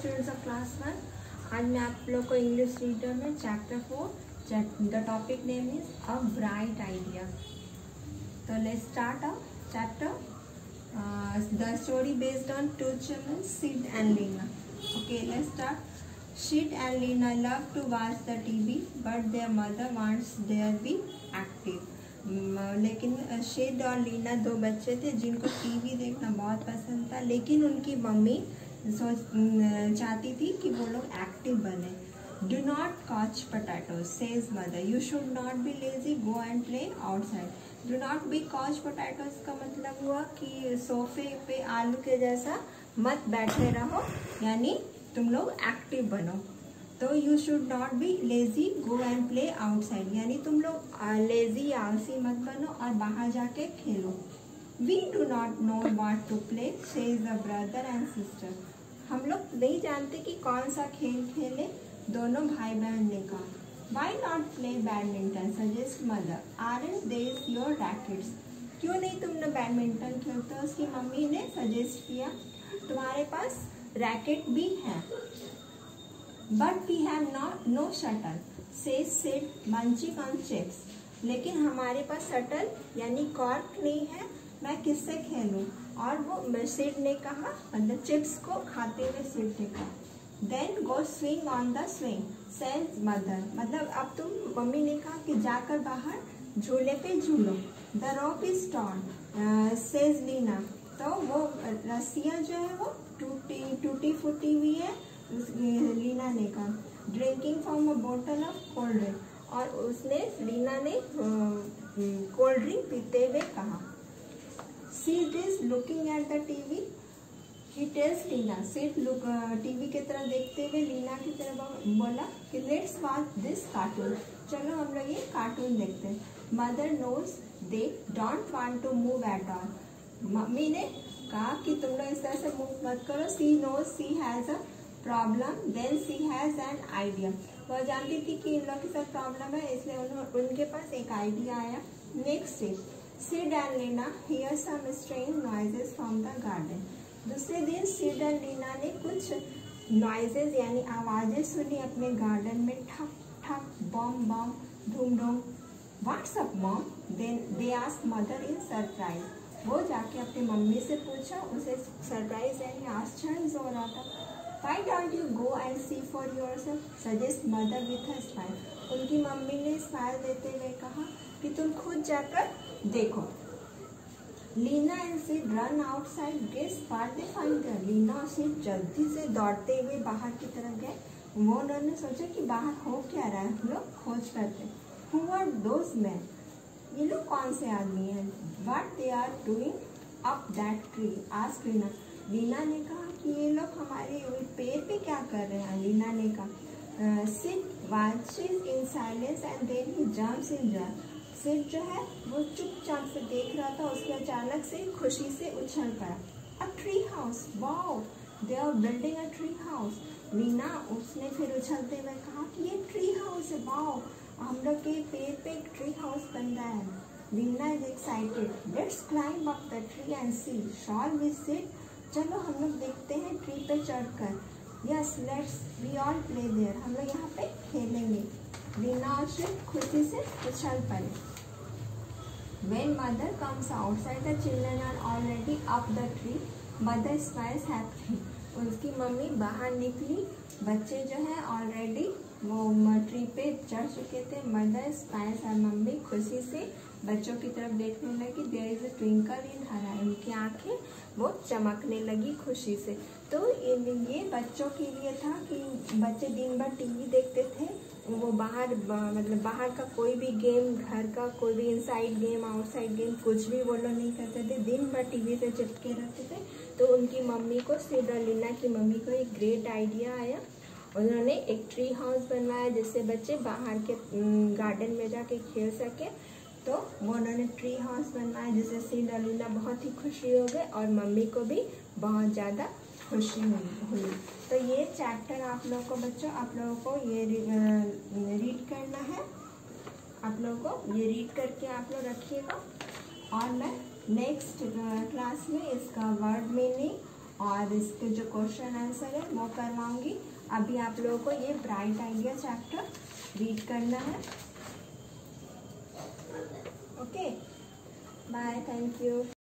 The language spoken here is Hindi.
Students of class 1। आज मैं आप लोग को इंग्लिश रीडर में chapter 4 the topic name is a bright idea. तो let's start a chapter the story based on two children Sid and Lina। Okay, let's start। Sid and Lina love to watch the TV, but their mother wants they be active। लेकिन शिद और लीना दो बच्चे थे जिनको टीवी देखना बहुत पसंद था, लेकिन उनकी मम्मी चाहती थी कि वो लोग एक्टिव बने। Do not couch potato says mother, you should not be lazy, go and play outside. Do not be couch potatoes का मतलब हुआ कि सोफे पे आलू के जैसा मत बैठे रहो, यानी तुम लोग एक्टिव बनो। तो you should not be lazy, go and play outside, यानी तुम लोग लेजी आलसी मत बनो और बाहर जाके खेलो। We do not know what to play says a brother and sister, हम लोग नहीं जानते कि कौन सा खेल खेले, दोनों भाई बहन ने कहा। Why not play badminton suggest mother, aren't these your rackets, क्यों नहीं तुमने बैडमिंटन खेलते, उसकी मम्मी ने सजेस्ट किया। तुम्हारे पास रैकेट भी है। But we have no shuttle says Sid munching on chips, लेकिन हमारे पास शटल यानी कॉर्क नहीं है, मैं किससे खेलूं। और वो सिड ने कहा, मतलब चिप्स को खाते हुए सिड ने कहा। Then go swing on the swing says mother, मतलब अब तुम, मम्मी ने कहा कि जाकर बाहर झूले पे झूलो। The rope is torn says Lina, तो वो रस्सियाँ जो है वो टूटी फूटी हुई है, लीना ने कहा। ड्रिंकिंग फ्रॉम अ बोतल ऑफ कोल्ड ड्रिंक, और उसने लीना ने कोल्ड ड्रिंक पीते हुए कहा। Sid is looking at the TV, he tells Lina। Sid TV की तरफ देखते हुए लीना की तरफ बोला कि लेट्स वॉच दिस कार्टून, चलो हम लोग ये कार्टून देखते हैं। Mother knows they don't want to move at all, mummy ने कहा कि तुम लोग इस तरह से मूव मत करो। She knows she has a problem, then she has an idea, वह जानती थी कि इन लोग के साथ प्रॉब्लम है, इसलिए उनके पास एक आइडिया आया। Next day Sid and Lina hear some strange noises from the garden। दूसरे दिन Sid and Lina ने कुछ noises यानी आवाजें सुनी अपने गार्डन में, ठक ठक, बम बम, धूम धूम। What's up mom? Then they asked mother in surprise। वो जाके अपनी मम्मी से पूछा, उसे सरप्राइज यानी आश्चर्य हो रहा था। Why don't you go and see for yourself? Suggest mother with a smile। उनकी मम्मी ने स्माइल देते हुए कहा कि तुम खुद जाकर देखो। Lina and Sid run outside, guess what they find there. Lina और सिड जल्दी से दौड़ते हुए बाहर की तरफ गए। वो उन्होंने सोचा कि बाहर हो क्या रहा है, हम लोग खोज करते। Who are those men? ये लोग कौन से आदमी हैं? What they are doing up that tree? asked Leena. Leena ने कहा कि ये लोग हमारे पेड़ पे क्या कर रहे हैं। लीना ने कहा Sid watches in silence and then he jumps in joy। Sid जो है वो चुपचाप से देख रहा था, उसके अचानक से खुशी से उछल पड़ा। A tree house, wow they are building a tree house. Lina उसने फिर उछलते हुए कहा कि ये ट्री हाउस है, वाओ हम लोग के पेड़ पे एक ट्री हाउस बन रहा है। Lina is excited, let's climb up the tree and see shall we Sid, चलो हम लोग देखते हैं ट्री पे चढ़कर। Yes let's we all play there, हम लोग यहाँ पे खेलेंगे। लीना और सिड खुशी से उछल पड़े। When mother comes outside, the children are already up the tree। Mother smiles happily। उसकी मम्मी बाहर निकली, बच्चे जो है ऑलरेडी वो ट्री पे चढ़ चुके थे। मदर स्माइल्स, मम्मी खुशी से बच्चों की तरफ देखने लगी। There is a twinkle in her eye, उनकी आंखें वो चमकने लगी खुशी से। तो ये बच्चों के लिए था कि बच्चे दिन भर टीवी देखते थे, वो बाहर मतलब बाहर का कोई भी गेम, घर का कोई भी इनसाइड गेम आउटसाइड गेम कुछ भी वो लोग नहीं करते थे, दिन भर टीवी से चिपके रहते थे। तो उनकी मम्मी को, सिड और लीना की मम्मी को एक ग्रेट आइडिया आया। उन्होंने एक ट्री हाउस बनवाया जिससे बच्चे बाहर के गार्डन में जाके खेल सके। तो वो उन्होंने ट्री हाउस बनवाया जिससे सिड और लीना बहुत ही खुशी हो गए और मम्मी को भी बहुत ज़्यादा खुशी हुई। तो ये चैप्टर आप लोगों को बच्चों, आप लोगों को ये रीड करना है, आप लोगों को ये रीड करके आप लोग रखिएगा। और मैं नेक्स्ट क्लास में इसका वर्ड मीनिंग और इसके जो क्वेश्चन आंसर है वो करवाऊंगी। अभी आप लोगों को ये ब्राइट आइडिया चैप्टर रीड करना है। Okay, bye, thank you.